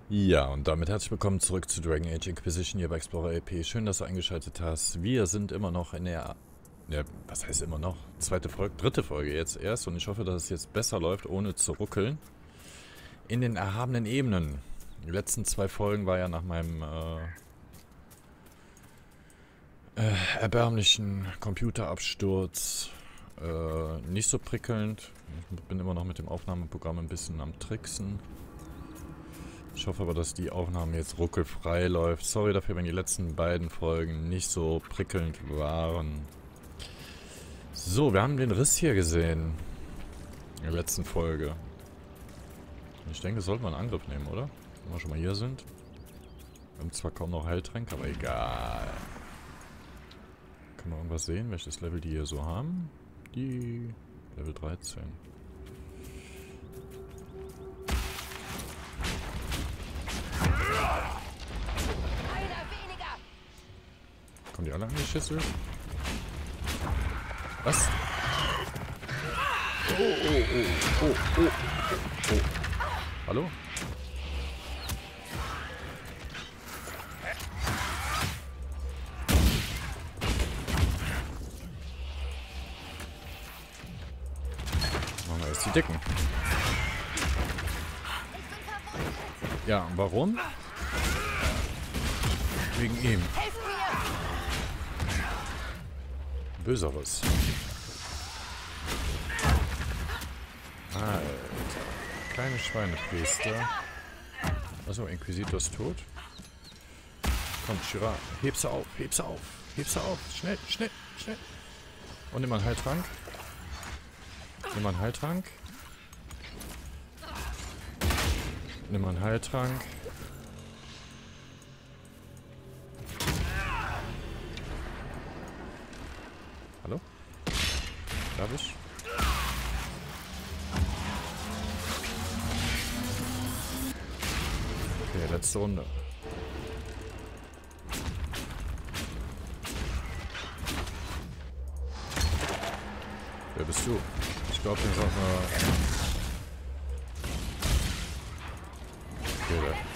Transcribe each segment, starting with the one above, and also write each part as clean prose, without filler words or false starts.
Ja, und damit herzlich willkommen zurück zu Dragon Age Inquisition hier bei Explorer LP. Schön, dass du eingeschaltet hast. Wir sind immer noch in der, ja, was heißt immer noch? Zweite Folge, dritte Folge jetzt erst und ich hoffe, dass es jetzt besser läuft, ohne zu ruckeln. In den erhabenen Ebenen. Die letzten zwei Folgen war ja nach meinem erbärmlichen Computerabsturz nicht so prickelnd. Ich bin immer noch mit dem Aufnahmeprogramm ein bisschen am Tricksen. Ich hoffe aber, dass die Aufnahme jetzt ruckelfrei läuft. Sorry dafür, wenn die letzten beiden Folgen nicht so prickelnd waren. So, wir haben den Riss hier gesehen. In der letzten Folge. Ich denke, sollten wir einen Angriff nehmen, oder? Wenn wir schon mal hier sind. Wir haben zwar kaum noch Heiltränke, aber egal. Kann man irgendwas sehen, welches Level die hier so haben? Die Level 13. Kommen die alle angeschüsselt? Was? Oh. Hallo? Machen wir jetzt die Dicken. Ja, und warum? Wegen ihm. Böseres. Alter. Kleine Schweinepriester. Achso, Inquisitor ist tot. Komm, Shira, heb sie auf, heb sie auf, heb sie auf. Schnell, schnell, schnell. Und nimm mal einen Heiltrank. Nimm mal einen Heiltrank. Nimm mal einen Heiltrank. Hallo? Darf ich? Okay, letzte Runde. Wer bist du? Ich glaube, den sollten wir... Okay, da.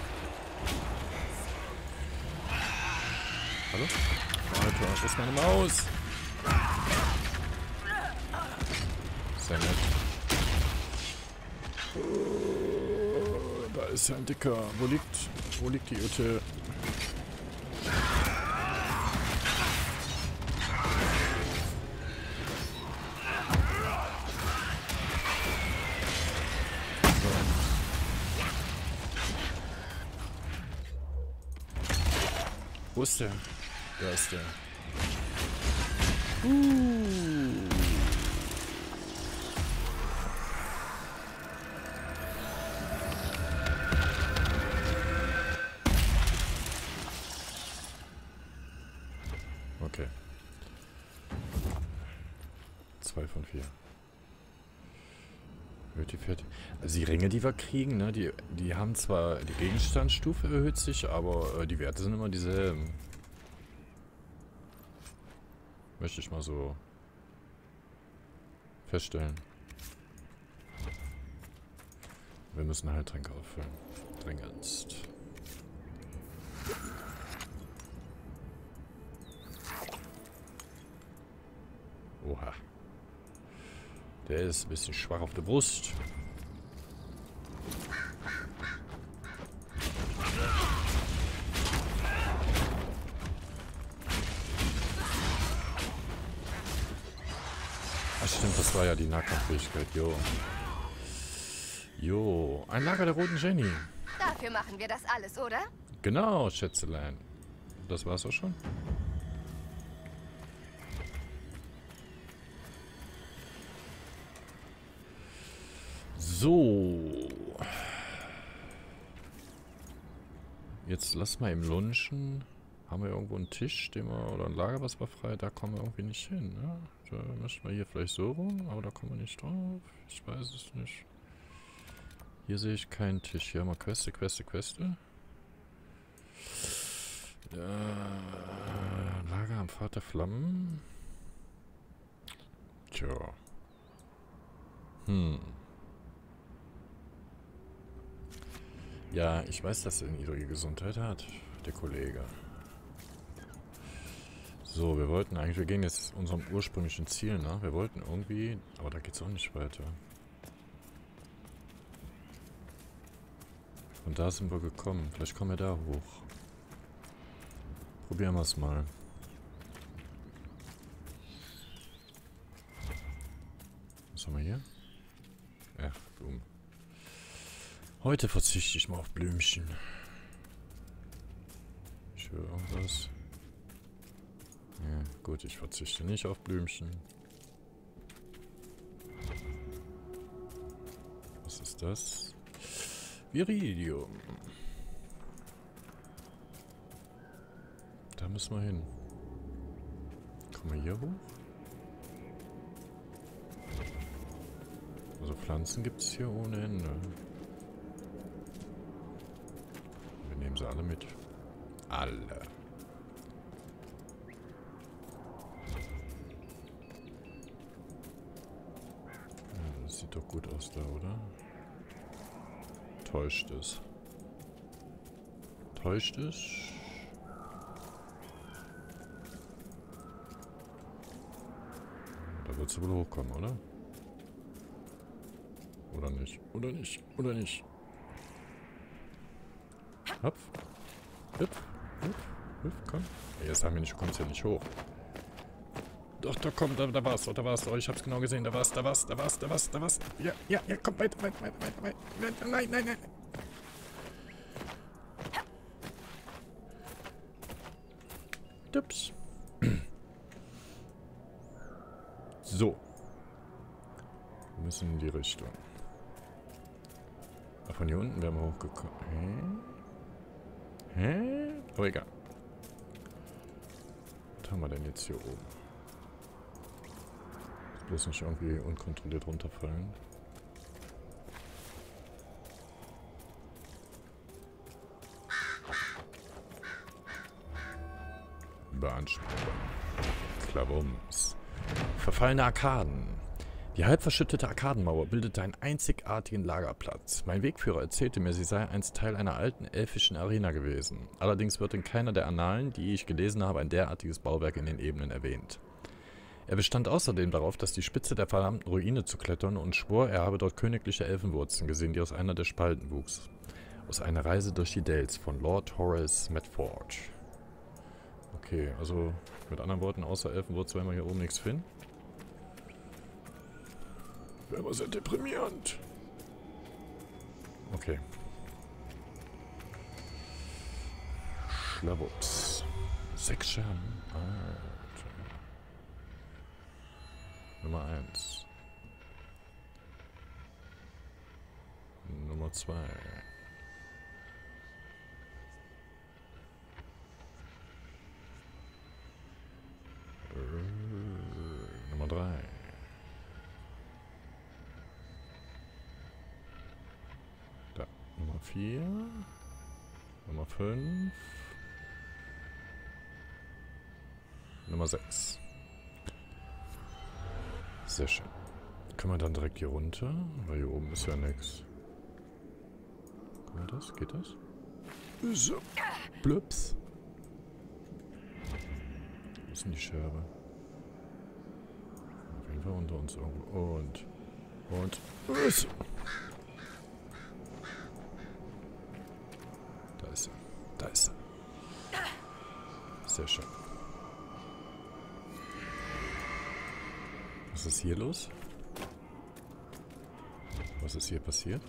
Hallo? Alter, wo ist meine Maus? Sehr nett. Oh, da ist ja ein Dicker. Wo liegt die Jute? Wo ist der? Da ist der. Okay. 2 von 4. Erhöht die Fertigkeit. Also die Ringe, die wir kriegen, ne, die haben zwar, die Gegenstandsstufe erhöht sich, aber die Werte sind immer dieselben. Möchte ich mal so feststellen. Wir müssen Heiltränke auffüllen. Dringendst. Oha. Der ist ein bisschen schwach auf der Brust. Ach stimmt, das war ja die Nahkampffähigkeit. Jo. Jo. Ein Lager der roten Jenny. Dafür machen wir das alles, oder? Genau, Schätzelein. Das war's auch schon. So. Jetzt lass mal im Lunchen. Haben wir irgendwo einen Tisch, den wir, oder ein Lager, was war frei? Da kommen wir irgendwie nicht hin, ne? Da müssen wir hier vielleicht so rum, aber da kommen wir nicht drauf. Ich weiß es nicht. Hier sehe ich keinen Tisch. Hier haben wir Queste. Lager am Pfad der Flammen. Tja. Ja, ich weiß, dass er eine niedrige Gesundheit hat, der Kollege. So, wir gehen jetzt unserem ursprünglichen Ziel nach. Wir wollten irgendwie, aber da geht's auch nicht weiter. Und da sind wir gekommen. Vielleicht kommen wir da hoch. Probieren wir es mal. Was haben wir hier? Ja, Blumen. Heute verzichte ich mal auf Blümchen. Ich höre irgendwas. Ja, gut, ich verzichte nicht auf Blümchen. Was ist das? Viridium. Da müssen wir hin. Kommen wir hier hoch? Also Pflanzen gibt es hier ohne Ende. Wir nehmen sie alle mit. Alle. Ja, das sieht doch gut aus da, oder? Täuscht es. Täuscht es? Da wird sie wohl hochkommen, oder? Oder nicht? Oder nicht? Oder nicht? Hopf. Hüpf. Hüpf. Hüpf. Komm. Ey, jetzt haben wir nicht, du kommst ja nicht hoch. Doch, da kommt, da war's. Da war's. Oh, ich hab's genau gesehen. Da war's. Ja, ja, ja, komm, weiter. Nein. Dups. So. Wir müssen in die Richtung. Ach, von hier unten wären wir hochgekommen. Hä? Oh, egal. Was haben wir denn jetzt hier oben? Bloß nicht irgendwie unkontrolliert runterfallen. Bahnspuren. Klabums. Verfallene Arkaden. Die halb verschüttete Arkadenmauer bildete einen einzigartigen Lagerplatz. Mein Wegführer erzählte mir, sie sei einst Teil einer alten elfischen Arena gewesen. Allerdings wird in keiner der Annalen, die ich gelesen habe, ein derartiges Bauwerk in den Ebenen erwähnt. Er bestand außerdem darauf, dass die Spitze der verdammten Ruine zu klettern und schwor, er habe dort königliche Elfenwurzeln gesehen, die aus einer der Spalten wuchs. Aus einer Reise durch die Dales von Lord Horace Medford. Okay, also mit anderen Worten, außer Elfenwurzel werden wir hier oben nichts finden. Wäre aber sehr deprimierend. Okay. Schlawups. 6 Scherben. Alter. Nummer 1. Nummer 2. Nummer 3. Da. Nummer 4. Nummer 5. Nummer 6. Sehr schön. Können wir dann direkt hier runter? Weil hier oben ist ja nichts. Kann man das? Geht das? So. Blöps. Wo ist denn die Scherbe? Auf jeden Fall unter uns irgendwo. Und. Da ist er. Da ist er. Sehr schön. Was ist hier los? Was ist hier passiert?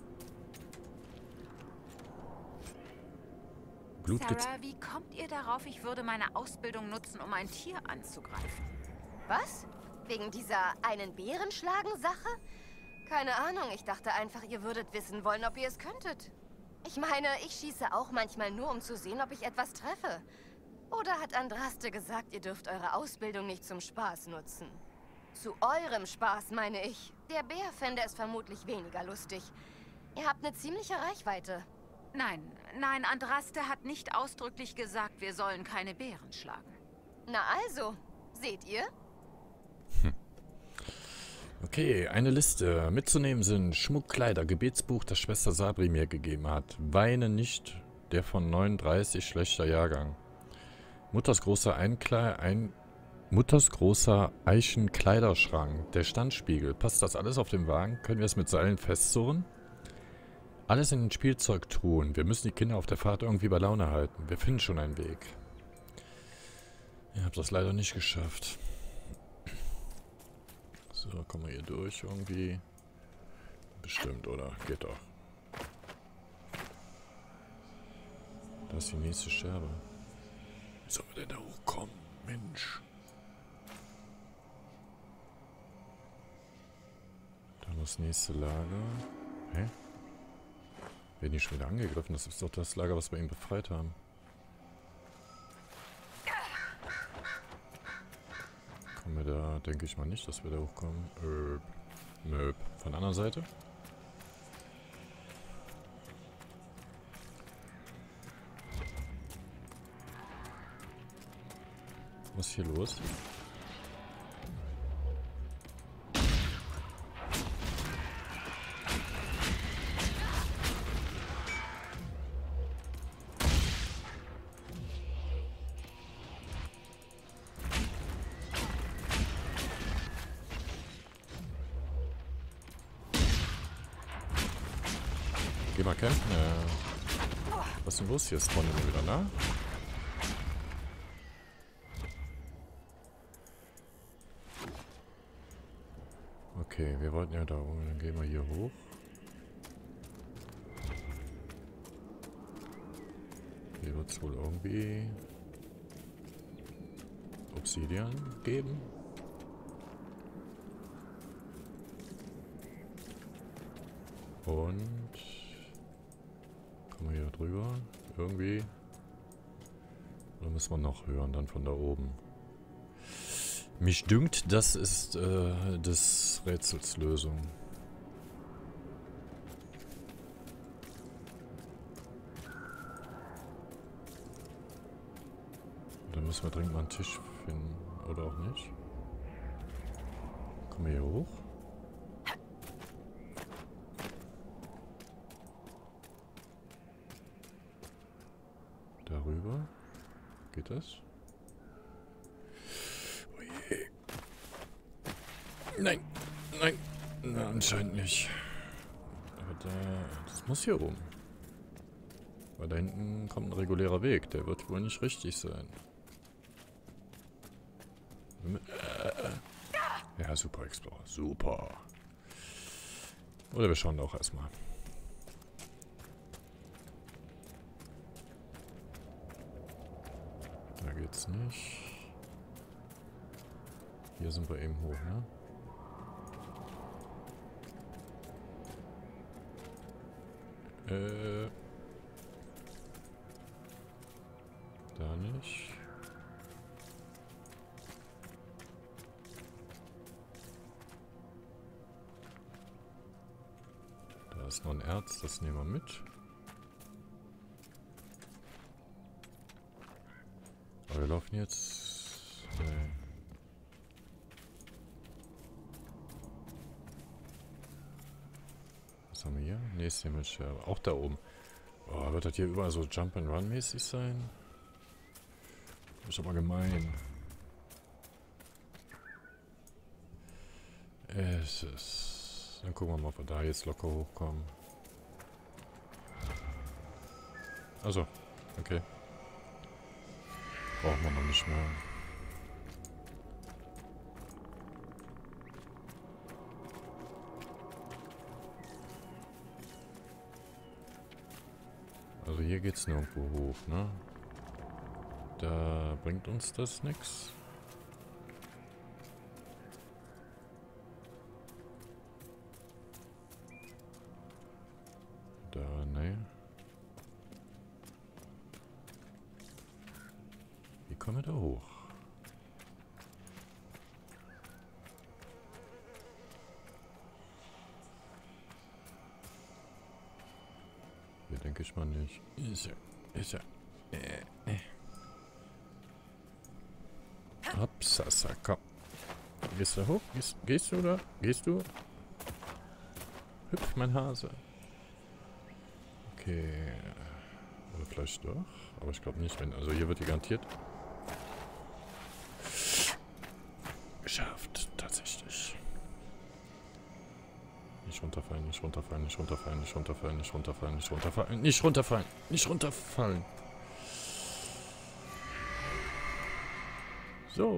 Sarah, wie kommt ihr darauf, ich würde meine Ausbildung nutzen, um ein Tier anzugreifen? Was? Wegen dieser einen Bärenschlagen-Sache? Keine Ahnung, ich dachte einfach, ihr würdet wissen wollen, ob ihr es könntet. Ich meine, ich schieße auch manchmal nur, um zu sehen, ob ich etwas treffe. Oder hat Andraste gesagt, ihr dürft eure Ausbildung nicht zum Spaß nutzen? Zu eurem Spaß, meine ich. Der Bär fände es vermutlich weniger lustig. Ihr habt eine ziemliche Reichweite. Nein, Andraste hat nicht ausdrücklich gesagt, wir sollen keine Bären schlagen. Na also, seht ihr? Okay, eine Liste. Mitzunehmen sind Schmuck, Kleider, Gebetsbuch, das Schwester Sabri mir gegeben hat. Weine nicht, der von 39, schlechter Jahrgang. Mutters großer Eichenkleiderschrank, der Standspiegel. Passt das alles auf dem Wagen? Können wir es mit Seilen festzurren? Alles in den Spielzeugtruhen. Wir müssen die Kinder auf der Fahrt irgendwie bei Laune halten. Wir finden schon einen Weg. Ich habe das leider nicht geschafft. So, kommen wir hier durch irgendwie. Bestimmt, oder? Geht doch. Da ist die nächste Scherbe. Wie sollen wir denn da hochkommen? Mensch. Dann das nächste Lager. Hä? Werden die schon wieder angegriffen? Das ist doch das Lager, was wir ihn befreit haben. Kommen wir da, denke ich mal nicht, dass wir da hochkommen. Nö. Von der anderen Seite? Was ist hier los? Geh mal campen. Was ist denn los hier? Spawn immer wieder, ne? Okay, wir wollten ja da oben. Dann gehen wir hier hoch. Hier wird es wohl irgendwie Obsidian geben. Und kommen wir hier drüber? Irgendwie. Oder müssen wir noch hören, dann von da oben? Mich dünkt, das ist des Rätsels Lösung. Dann müssen wir dringend mal einen Tisch finden. Oder auch nicht. Kommen wir hier hoch? Darüber? Geht das? Oh je. Nein, nein, na, anscheinend nicht. Aber das muss hier rum. Weil da hinten kommt ein regulärer Weg. Der wird wohl nicht richtig sein. Ja, super Explorer. Super. Oder wir schauen auch erstmal. Da geht's nicht. Hier sind wir eben hoch, ne? Da nicht. Da ist noch ein Erz, das nehmen wir mit. Aber wir laufen jetzt... Was haben wir hier? Nächste Himmelscherbe. Auch da oben. Oh, wird das hier überall so Jump-and-Run-mäßig sein? Das ist aber gemein. Es ist... Dann gucken wir mal, ob wir da jetzt locker hochkommen. Also, okay. Brauchen wir noch nicht mehr. Also hier geht's nirgendwo hoch, ne? Da bringt uns das nichts. Da, ne. Wie kommen wir da hoch? Hier denke ich mal nicht. Ist ja. Hopsasa, komm. Gehst du hoch? Gehst du da? Gehst du? Hüpf, mein Hase. Okay. Oder vielleicht doch. Aber ich glaube nicht. Also hier wird die garantiert geschafft. Tatsächlich. Nicht runterfallen, nicht runterfallen, nicht runterfallen, nicht runterfallen, nicht runterfallen, nicht runterfallen, nicht runterfallen, nicht runterfallen. So.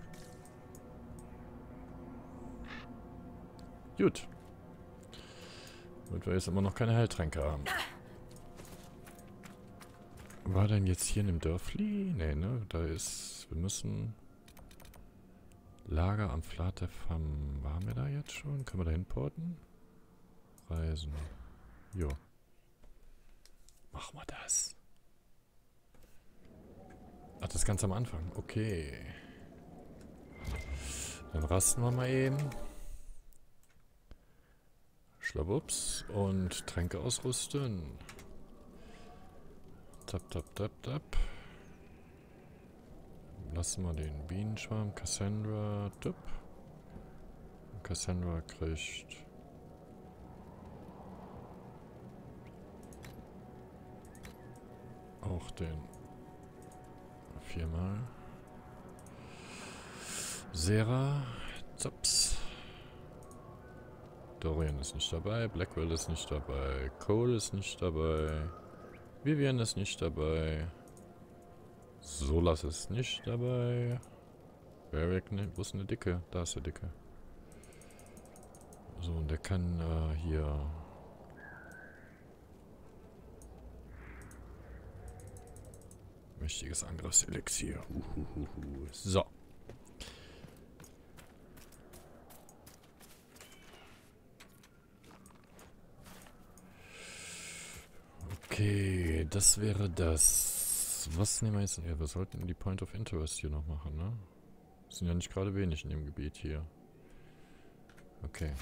Gut. Und wir jetzt immer noch keine Heiltränke haben. War denn jetzt hier in dem Dörfli? Nee, ne? Da ist... Wir müssen... Lager am Flatefam. Waren wir da jetzt schon? Können wir da hinporten? Reisen. Jo. Machen wir das. Ach, das ist ganz am Anfang. Okay. Dann rasten wir mal eben. Schlawups. Und Tränke ausrüsten. Tap, tap, tap, tap. Lassen wir den Bienenschwarm. Cassandra. Tup. Cassandra kriegt... auch den... 4-mal. Sera. Zops. Dorian ist nicht dabei. Blackwell ist nicht dabei. Cole ist nicht dabei. Vivian ist nicht dabei. Solas ist nicht dabei. Varric, ne? Wo ist denn der Dicke? Da ist der Dicke. So, und der kann hier... Mächtiges Angriffselixier. So. Okay, das wäre das. Was nehmen wir jetzt? Ja, wir sollten die Point of Interest hier noch machen, ne? Das sind ja nicht gerade wenig in dem Gebiet hier. Okay.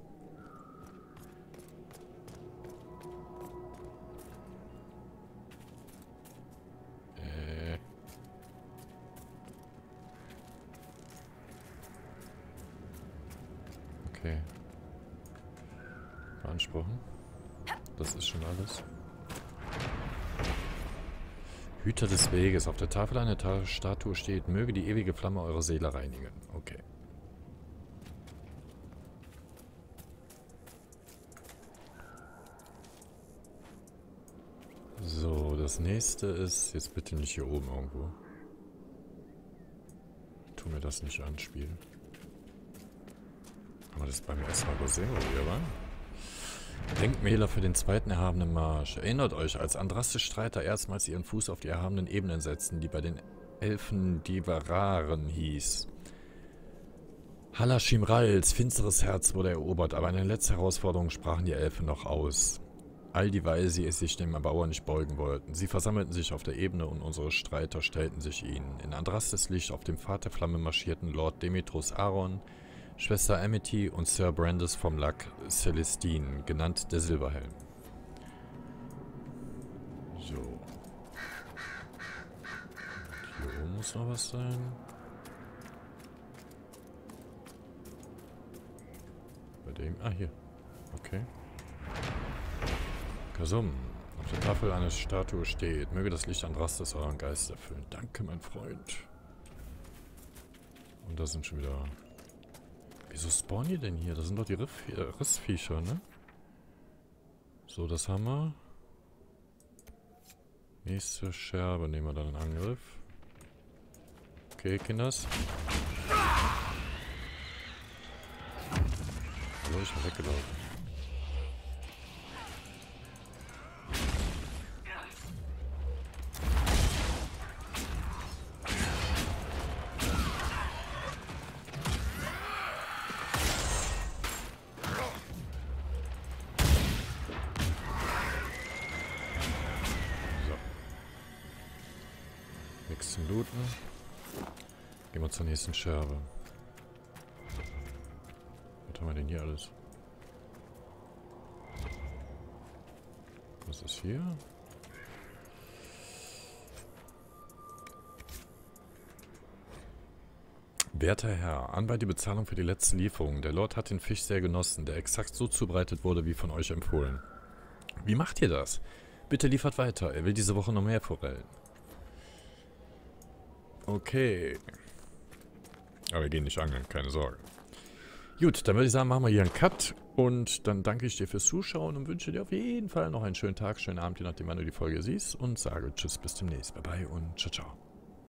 Okay. Beanspruchen. Das ist schon alles. Hüter des Weges. Auf der Tafel einer Statue steht, möge die ewige Flamme eure Seele reinigen. Okay. So, das nächste ist... Jetzt bitte nicht hier oben irgendwo. Tu mir das nicht an, Spiel. Haben wir das beim ersten Mal gesehen, wo wir waren? Denkmäler für den zweiten erhabenen Marsch. Erinnert euch, als Andrastes Streiter erstmals ihren Fuß auf die erhabenen Ebenen setzten, die bei den Elfen Divararen hieß. Halashimrals finsteres Herz wurde erobert, aber eine letzte Herausforderung sprachen die Elfen noch aus. All dieweil sie es sich dem Erbauer nicht beugen wollten. Sie versammelten sich auf der Ebene und unsere Streiter stellten sich ihnen. In Andrastes Licht auf dem Pfad der Flamme marschierten Lord Demetrus Aron, Schwester Amity und Sir Brandis vom Lac Celestine, genannt der Silberhelm. So. Hier oben muss noch was sein. Bei dem... Ah, hier. Okay. Kasum. Auf der Tafel einer Statue steht, möge das Licht Andrastes euren Geist erfüllen. Danke, mein Freund. Und da sind schon wieder... Wieso spawnen die denn hier? Das sind doch die Rissviecher, ne? So, das haben wir. Nächste Scherbe nehmen wir dann in Angriff. Okay, Kinders. Hallo, ich bin weggelaufen. Nichts zum Looten. Gehen wir zur nächsten Scherbe. Was haben wir denn hier alles? Was ist hier? Werter Herr, anbei die Bezahlung für die letzte Lieferung. Der Lord hat den Fisch sehr genossen, der exakt so zubereitet wurde, wie von euch empfohlen. Wie macht ihr das? Bitte liefert weiter, er will diese Woche noch mehr Forellen. Okay. Aber wir gehen nicht angeln, keine Sorge. Gut, dann würde ich sagen, machen wir hier einen Cut. Und dann danke ich dir fürs Zuschauen und wünsche dir auf jeden Fall noch einen schönen Tag, schönen Abend, je nachdem, wann du die Folge siehst. Und sage Tschüss, bis demnächst. Bye bye und ciao, ciao.